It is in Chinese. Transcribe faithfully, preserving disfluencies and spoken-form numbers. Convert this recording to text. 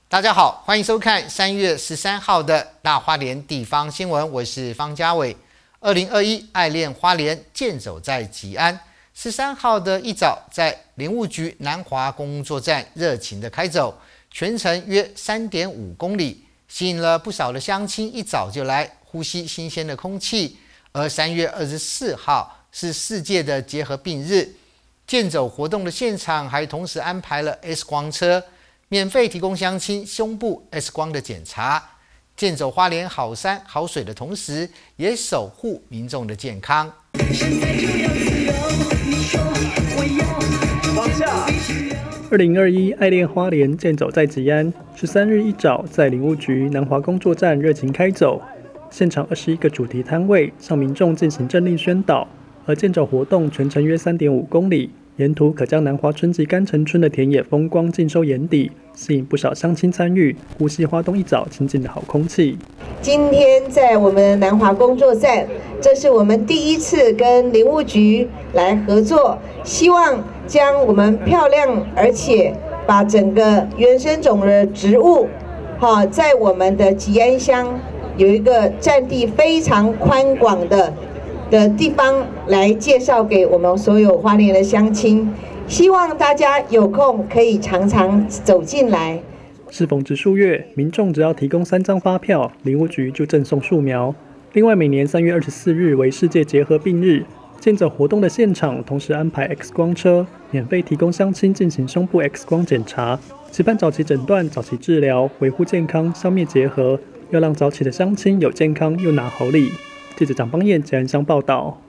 大家好，欢迎收看三月十三号的大花莲地方新闻，我是方家伟。二零二一爱恋花莲健走在吉安，十三号的一早，在林务局南华工作站热情的开走，全程约三点五公里，吸引了不少的乡亲一早就来呼吸新鲜的空气。而三月二十四号是世界的结核病日，健走活动的现场还同时安排了 X 光车。免费提供乡亲胸部 X 光的检查，健走花莲好山好水的同时，也守护民众的健康。 二零二一爱恋花莲健走在吉安，十三日一早在林务局南华工作站热情开走，现场二十一个主题摊位向民众进行政令宣导，而健走活动全程约三点五公里。沿途可将南华春及甘城村的田野风光尽收眼底，吸引不少乡亲参与，呼吸花东一早清净的好空气。 今天在我们南华工作站，这是我们第一次跟林务局来合作，希望将我们漂亮而且把整个原生种的植物，哈，在我们的吉安乡有一个占地非常宽广的。的地方来介绍给我们所有花莲的乡亲，希望大家有空可以常常走进来。 适逢植树月，民众只要提供三张发票，林务局就赠送树苗。另外，每年三月二十四日为世界结核病日，健走活动的现场同时安排 X 光车，免费提供乡亲进行胸部 X 光检查，期盼早期诊断、早期治疗，维护健康，消灭结核，要让早起的乡亲有健康又拿好礼。记者蒋邦彦吉安乡报道。